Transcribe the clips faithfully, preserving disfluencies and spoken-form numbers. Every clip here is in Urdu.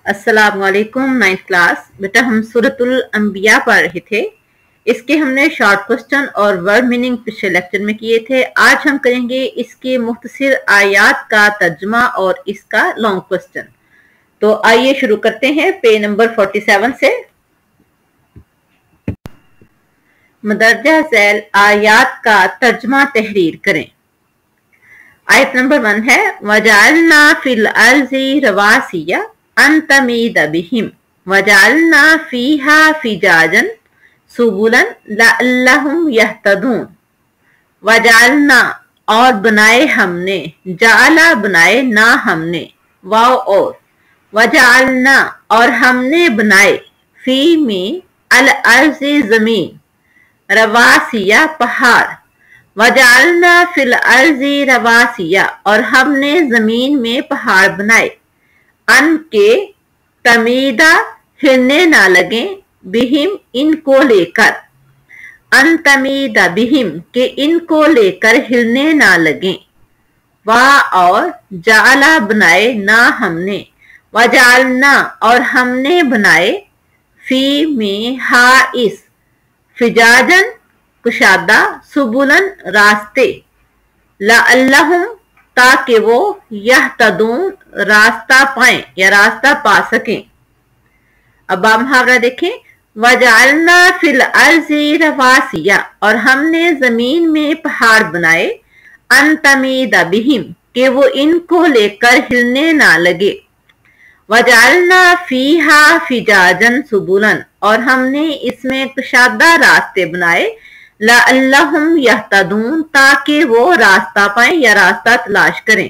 السلام علیکم نائنتھ کلاس بیٹا ہم سورۃ الانبیاء پڑھ رہے تھے. اس کے ہم نے شارٹ کوسچن اور ورڈ میننگ پچھلے لیکچر میں کیے تھے. آج ہم کریں گے اس کے مختصر آیات کا ترجمہ اور اس کا لانگ کوسچن. تو آئیے شروع کرتے ہیں پیج نمبر سینتالیس سے. مدرجہ ذیل آیات کا ترجمہ تحریر کریں. آیت نمبر ون ہے وَجَعَلْنَا فِي الْأَرْضِ رَوَاسِيَ أَن تَمِيدَ بِهِمْ وَجَعَلْنَا فِيهَا فِجَاجًا سُبُلًا لَعَلَّهُمْ يَهْتَدُونَ. وَجَعَلْنَا اور بنائے ہم نے، جعلا بنائے نہ ہم نے، واو اور وَجَعَلْنَا اور ہم نے بنائے، فی میں الارض زمین، رواسیہ پہاڑ، وَجَعَلْنَا فِي الْأَرْضِ رَوَاسِيَ اور ہم نے زمین میں پہاڑ بنائے، ان کے تمیدہ ہلنے نہ لگیں، بہم ان کو لے کر، ان تمیدہ بہم کہ ان کو لے کر ہلنے نہ لگیں، وا اور جعلا بنائے نہ ہم نے، وَجَعَلْنَا اور ہم نے بنائے، فی میں ہا اس، فجاجن کشادہ، سبلن راستے، لعلہم تاکہ وہ یہتدون راستہ پائیں یا راستہ پا سکیں. اب آپ محاورہ دیکھیں وَجَعَلْنَا فِي الْأَرْضِ رَوَاسِيَ اور ہم نے زمین میں پہاڑ بنائے، ان تَمِيدَ بِهِمْ کہ وہ ان کو لے کر ہلنے نہ لگے، وَجَعَلْنَا فِيهَا فِجَاجًا سُبُلًا اور ہم نے اس میں کشادہ راستے بنائے، لَعَلَّهُمْ يَهْتَدُونَ تاکہ وہ راستہ پائیں یا راستہ تلاش کریں.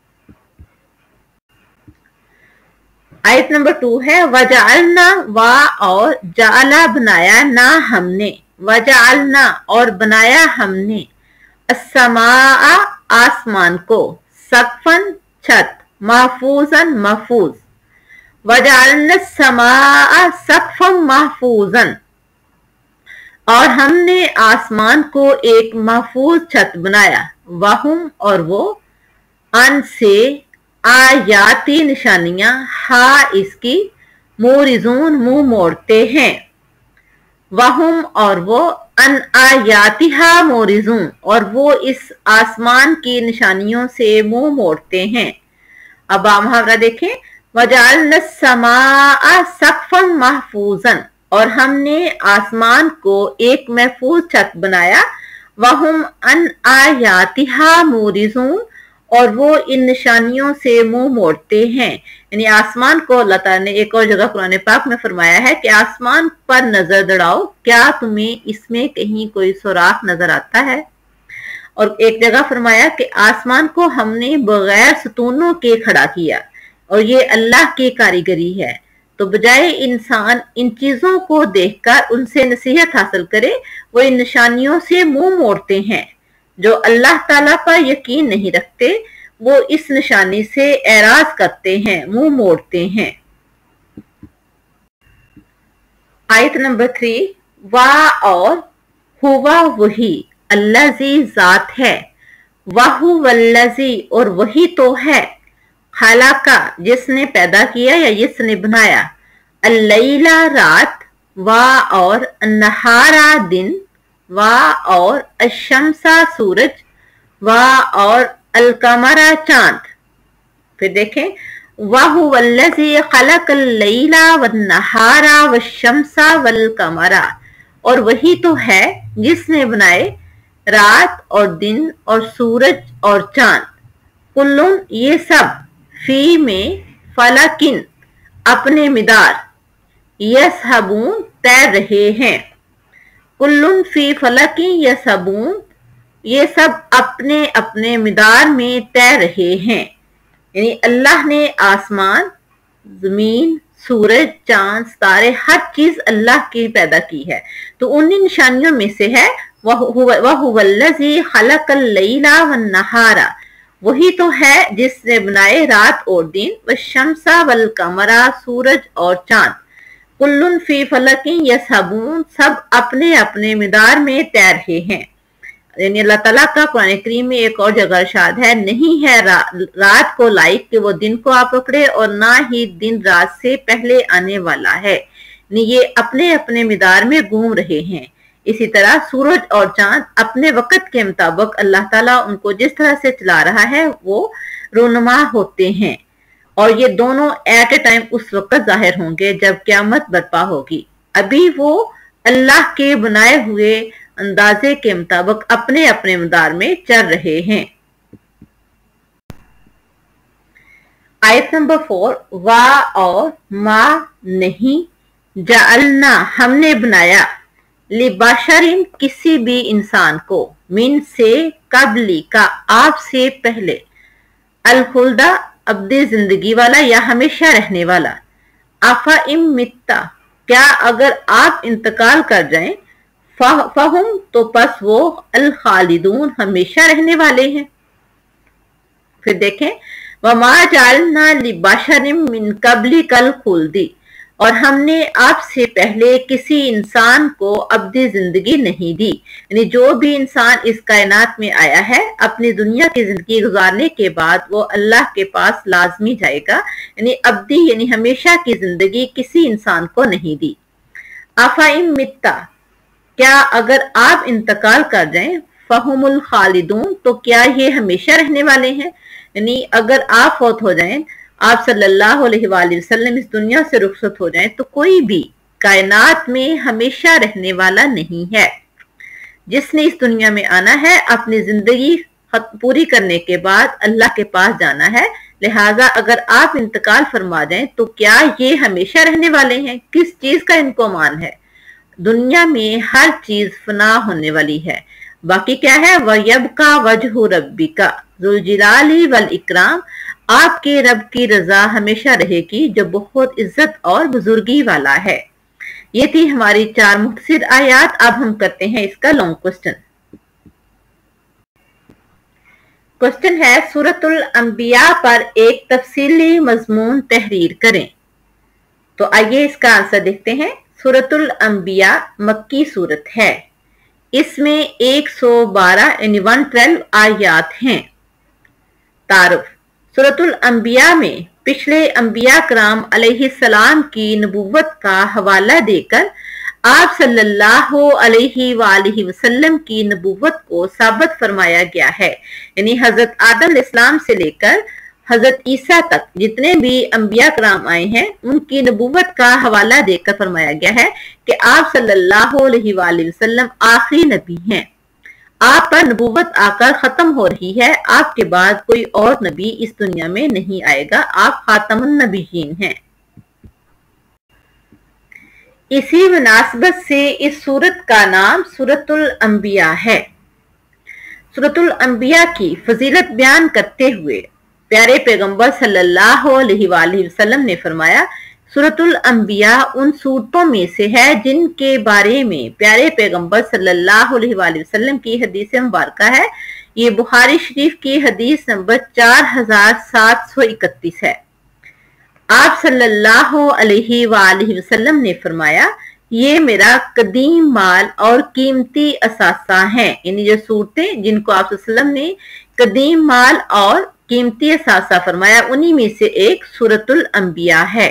آیت نمبر ٹو ہے وَجَعَلْنَا وا اور جعلا بنایا نہ ہم نے، وَجَعَلْنَا اور بنایا ہم نے، السَّمَاءَ آسمان کو، سقفاً چھت، محفوظاً محفوظ، وَجَعَلْنَا السَّمَاءَ سَقْفًا مَحْفُوظًا اور ہم نے آسمان کو ایک محفوظ چھت بنایا، وَهُمْ اور وہ، ان سے، آیاتی نشانیاں، ہا اس کی، مورزون منہ موڑتے ہیں، وَهُمْ اور وہ، ان آیاتہا مورزون اور وہ اس آسمان کی نشانیوں سے منہ موڑتے ہیں. اب آپ محاورہ دیکھیں وَجَعَلْنَا السَّمَاءَ سَقْفًا مَحْفُوظًا اور ہم نے آسمان کو ایک محفوظ چھت بنایا، وَهُمْ ان آیاتہا مورزون اور وہ ان نشانیوں سے منہ موڑتے ہیں. یعنی آسمان کو اللہ تعالیٰ نے ایک اور جگہ قرآن پاک میں فرمایا ہے کہ آسمان پر نظر دوڑاؤ، کیا تمہیں اس میں کہیں کوئی سوراخ نظر آتا ہے؟ اور ایک جگہ فرمایا کہ آسمان کو ہم نے بغیر ستونوں کے کھڑا کیا اور یہ اللہ کی کاریگری ہے. تو بجائے انسان ان چیزوں کو دیکھ کر ان سے نصیحت حاصل کرے، وہ ان نشانیوں سے منہ موڑتے ہیں. جو اللہ تعالیٰ پر یقین نہیں رکھتے وہ اس نشانی سے اعراض کرتے ہیں، منہ موڑتے ہیں. آیت نمبر تھری وا اور ہوا وہی، الذی ذات ہے، وہو الذی اور وہی تو ہے، خلقہ جس نے پیدا کیا یا جس نے بنایا، اللیلہ رات، وا اور النہارا دن، وا اور الشمسہ سورج، وا اور القمرہ چاند. پھر دیکھیں وَهُوَ الَّذِي خَلَقَ اللَّيْلَ وَالنَّهَارَ وَالشَّمْسَ وَالْقَمَرَ اور وہی تو ہے جس نے بنائے رات اور دن اور سورج اور چاند، کلن یہ سب، فی میں فلکن اپنے مدار، یسحبون تیر رہے ہیں، کلن فی فلکن یسحبون یہ سب اپنے اپنے مدار میں تیر رہے ہیں. یعنی اللہ نے آسمان، زمین، سورج، چاند، ستارے، ہر چیز اللہ کی پیدا کی ہے. تو ان نشانیوں میں سے ہے وَهُوَ الَّذِي خَلَقَ اللَّيْلَ وَالنَّهَارَ وہی تو ہے جس نے بنائے رات اور دن، وَالشَّمْسَ وَالْقَمَرَ سورج اور چاند، کلن فی فلکن یسحبون سب اپنے اپنے مدار میں تیر رہے ہیں. यानी अल्लाह ताला का कुरान करीम में एक और जगह इरशाद है, नहीं है रा, रात को लायक कि वो दिन को आप पकड़े और ना ही दिन रात से पहले आने वाला है, ये अपने अपने मिदार में घूम रहे हैं। इसी तरह सूरज और चांद अपने वक्त के मुताबिक अल्लाह ताला उनको जिस तरह से चला रहा है वो रोनुमा होते हैं, और ये दोनों एट ए टाइम उस वक्त जाहिर होंगे जब क़यामत बर्पा होगी। अभी वो अल्लाह के बनाए हुए अंदाजे के मुताबिक अपने अपने मदार में चल रहे हैं। आयत नंबर फोर, वा और मा नहीं, जालना हमने बनाया, लिबाशरिन किसी भी इंसान को, मिन से कबली का आपसे पहले, अलखुल्दा अब्दे जिंदगी वाला या हमेशा रहने वाला, आफा इम मित्ता क्या अगर आप इंतकाल कर जाएं, फहुम तो पस वो अल खालिदून हमेशा रहने वाले हैं। फिर देखें, वमा जालना लिबाशरिन मिन कबली कल खुल्दी, और हमने आपसे पहले किसी इंसान को अब्दी जिंदगी नहीं दी, यानी जो भी इंसान इस कायनात में आया है अपनी दुनिया की जिंदगी गुजारने के बाद वो अल्लाह के पास लाजमी जाएगा, यानी अब्दी यानी हमेशा की जिंदगी किसी इंसान को नहीं दी। आफाइम मित्ता क्या अगर आप इंतकाल कर जाएं, फहुमुल खालिदून तो क्या ये हमेशा रहने वाले हैं, यानी अगर आप फौत हो जाएं, आप सल्लल्लाहु अलैहि वसल्लम इस दुनिया से रुखसत हो जाएं, तो कोई भी कायनात में हमेशा रहने वाला नहीं है। जिसने इस दुनिया में आना है अपनी जिंदगी पूरी करने के बाद अल्लाह के पास जाना है, लिहाजा अगर आप इंतकाल फरमा जाएं तो क्या ये हमेशा रहने वाले हैं? किस चीज का इनको मान है? दुनिया में हर चीज फना होने वाली है, बाकी क्या है, वयबका वजहु रब्बिका ज़ुल जलाली वल इकराम, आपके रब की रजा हमेशा रहेगी जो बहुत इज्जत और बुजुर्गी वाला है। ये थी हमारी चार मुख्तसर आयात। अब हम करते हैं इसका लॉन्ग क्वेश्चन। क्वेश्चन है, सूरतुल अंबिया पर एक तफसीली मजमून तहरीर करें। तो आइए इसका आंसर देखते हैं। सूरतुल अंबिया मक्की सूरत है, इसमें एक सौ बारह यानी एक सौ बारह आयात हैं। तारुफ, सूरतुल अंबिया में पिछले अंबिया कराम अलैहिस्सलाम की नबुव्वत का हवाला देकर आप सल्लल्लाहु अलैहि वालैहि वसल्लम की नबुव्वत को साबित फरमाया गया है, यानी हजरत आदम इस्लाम से लेकर हजरत ईसा तक जितने भी अंबिया कराम आए हैं उनकी नबुव्वत का हवाला देकर फरमाया गया है कि आप सल्लल्लाहु अलैहि वालैहि वसल्लम आखिरी नबी हैं। आप पर नबुव्वत आकर खत्म हो रही है, आपके बाद कोई और नबी इस दुनिया में नहीं आएगा, आप खातमुन नबीयीन हैं। इसी मुनासिबत से इस सूरत का नाम सूरतुल अंबिया है। सूरतुल अंबिया की फजीलत बयान करते हुए प्यारे पैगंबर सल्लल्लाहु अलैहि वसल्लम ने फरमाया, सूरतुल अंबिया उन सूरतों में से है जिनके बारे में प्यारे पैगंबर सल्लल्लाहु अलैहि वसल्लम की हदीस मुबारका है। ये बुखारी शरीफ की हदीस नंबर चार हजार सात सौ इकतीस है। आप सल्लल्लाहु अलैहि वसल्लम ने फरमाया, ये मेरा कदीम माल और कीमती असासा हैं, यानी जो सूरतें जिनको आप सल्लल्लाहु अलैहि वसल्लम ने कदीम माल और कीमती असासा फरमाया उन्हीं में से एक सूरतुल अंबिया है।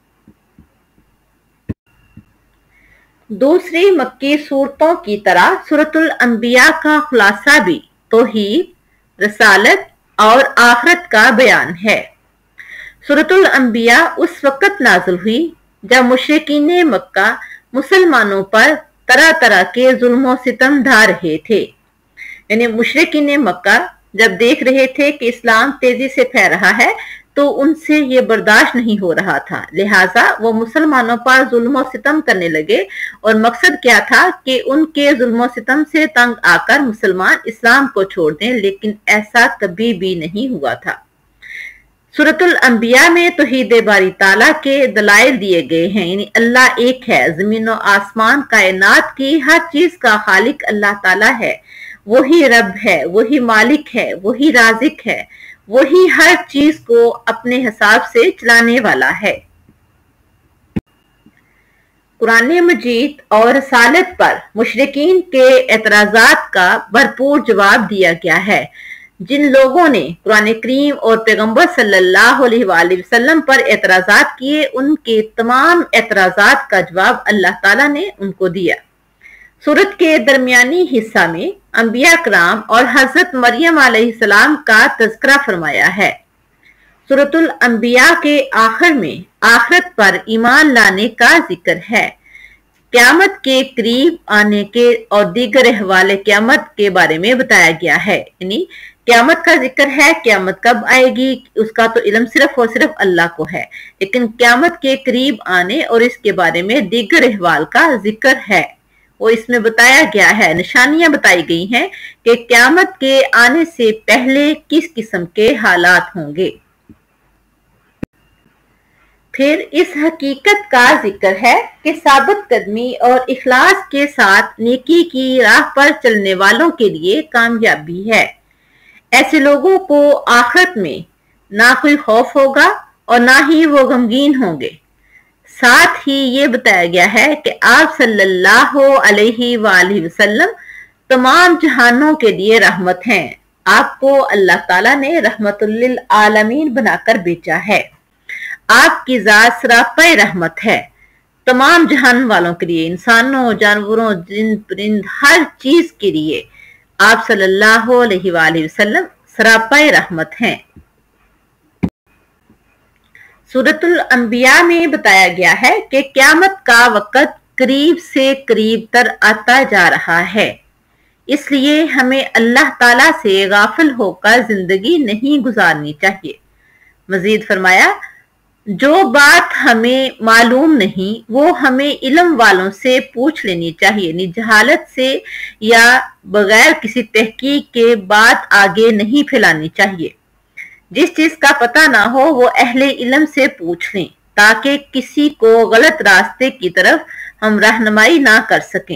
दूसरी मक्की सूरतों की तरह सूरतुल अंबिया का खुलासा भी तौहीद, रसालत और आखिरत का बयान है। सूरतुल अंबिया उस वक्त नाज़िल हुई जब मुशरिकीन मक्का मुसलमानों पर तरह तरह के जुल्म सितम ढा रहे थे, यानी मुशरिकीन मक्का जब देख रहे थे कि इस्लाम तेजी से फैल रहा है तो उनसे ये बर्दाश्त नहीं हो रहा था, लिहाजा वो मुसलमानों पर जुल्म सितम करने लगे और मकसद क्या था कि उनके जुल्म सितम से तंग आकर मुसलमान इस्लाम को छोड़ दें, लेकिन ऐसा कभी भी नहीं हुआ था। सूरतुल अंबिया में तौहीद बारी ताला के दलाइल दिए गए हैं, यानी अल्लाह एक है, जमीन और आसमान कायनात की हर चीज का खालिक अल्लाह ताला है, वही रब है, वही मालिक है, वही राजिक है, वही हर चीज को अपने हिसाब से चलाने वाला है। قرآن مجید اور رسالت پر مشرکین کے اعتراضات کا بھرپور جواب دیا گیا ہے۔ جن لوگوں نے قرآن کریم اور پیغمبر صلی اللہ علیہ وآلہ وسلم پر اعتراضات کیے، ان کے تمام اعتراضات کا جواب اللہ تعالیٰ نے ان کو دیا۔ سورت کے درمیانی حصہ میں انبیاء کرام اور حضرت مریم علیہ السلام کا تذکرہ فرمایا ہے۔ سورۃ الانبیاء کے آخر میں آخرت پر ایمان لانے کا ذکر ہے۔ قیامت کے قریب آنے کے اور دیگر احوال قیامت کے بارے میں بتایا گیا ہے، یعنی قیامت کا ذکر ہے۔ قیامت کب آئے گی اس کا تو علم صرف اور صرف اللہ کو ہے، لیکن قیامت کے قریب آنے اور اس کے بارے میں دیگر احوال کا ذکر ہے، وہ اس میں بتایا گیا ہے۔ نشانیاں بتائی گئی ہیں کہ قیامت کے آنے سے پہلے کس قسم کے حالات ہوں گے۔ پھر اس حقیقت کا ذکر ہے کہ ثابت قدمی اور اخلاص کے ساتھ نیکی کی راہ پر چلنے والوں کے لیے کامیابی ہے۔ ایسے لوگوں کو آخرت میں نہ کوئی خوف ہوگا اور نہ ہی وہ غمگین ہوں گے۔ ساتھ ہی یہ بتایا گیا ہے کہ آپ صلی اللہ علیہ وآلہ وسلم تمام جہانوں کے لیے رحمت ہیں۔ آپ کو اللہ تعالیٰ نے رحمت للعالمین بنا کر بھیجا ہے۔ آپ کی ذات سراپا رحمت ہے تمام جہان والوں کے لیے، انسانوں، جانوروں، جن پرند، ہر چیز کے لیے آپ صلی اللہ علیہ وآلہ وسلم سراپا رحمت ہیں۔ سورۃ الانبیاء میں بتایا گیا ہے کہ قیامت کا وقت قریب سے قریب تر آتا جا رہا ہے، اس لیے ہمیں اللہ تعالیٰ سے غافل ہو کر زندگی نہیں گزارنی چاہیے۔ مزید فرمایا، جو بات ہمیں معلوم نہیں وہ ہمیں علم والوں سے پوچھ لینی چاہیے، یعنی جہالت سے یا بغیر کسی تحقیق کے بات آگے نہیں پھیلانی چاہیے۔ جس چیز کا پتہ نہ ہو وہ اہل علم سے پوچھ لیں تاکہ کسی کو غلط راستے کی طرف ہم رہنمائی نہ کر سکیں۔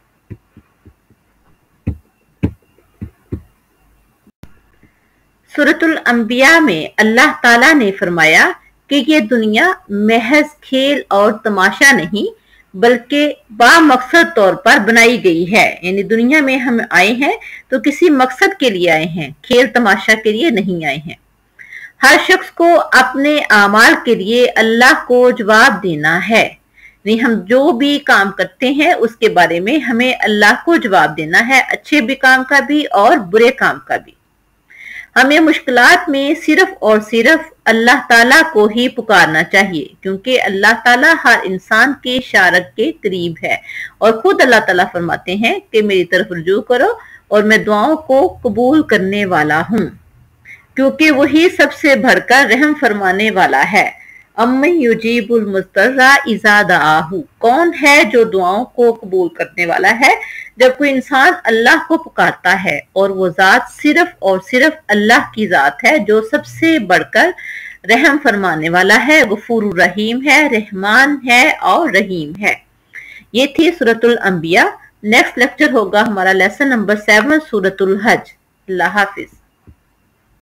سورۃ الانبیاء میں اللہ تعالیٰ نے فرمایا کہ یہ دنیا محض کھیل اور تماشا نہیں بلکہ با مقصد طور پر بنائی گئی ہے، یعنی دنیا میں ہم آئے ہیں تو کسی مقصد کے لیے آئے ہیں، کھیل تماشا کے لیے نہیں آئے ہیں۔ ہر شخص کو اپنے اعمال کے لیے اللہ کو جواب دینا ہے، یعنی ہم جو بھی کام کرتے ہیں اس کے بارے میں ہمیں اللہ کو جواب دینا ہے، اچھے بھی کام کا بھی اور برے کام کا بھی۔ ہمیں مشکلات میں صرف اور صرف اللہ تعالیٰ کو ہی پکارنا چاہیے، کیونکہ اللہ تعالیٰ ہر انسان کے شارک کے قریب ہے، اور خود اللہ تعالیٰ فرماتے ہیں کہ میری طرف رجوع کرو اور میں دعاؤں کو قبول کرنے والا ہوں، کیونکہ وہی سب سے بڑھ کر رحم فرمانے والا ہے۔ امن یجیب المضطر اذا دعاہ، کون ہے جو دعاؤں کو قبول کرنے والا ہے جب کوئی انسان اللہ کو پکارتا ہے، اور وہ ذات صرف اور صرف اللہ کی ذات ہے جو سب سے بڑھ کر رحم فرمانے والا ہے، غفور الرحیم ہے، رحمان ہے اور رحیم ہے۔ یہ تھی سورۃ الانبیاء۔ نیکسٹ لیکچر ہوگا ہمارا لیسن نمبر سیون سورۃ الحج۔ اللہ حافظ۔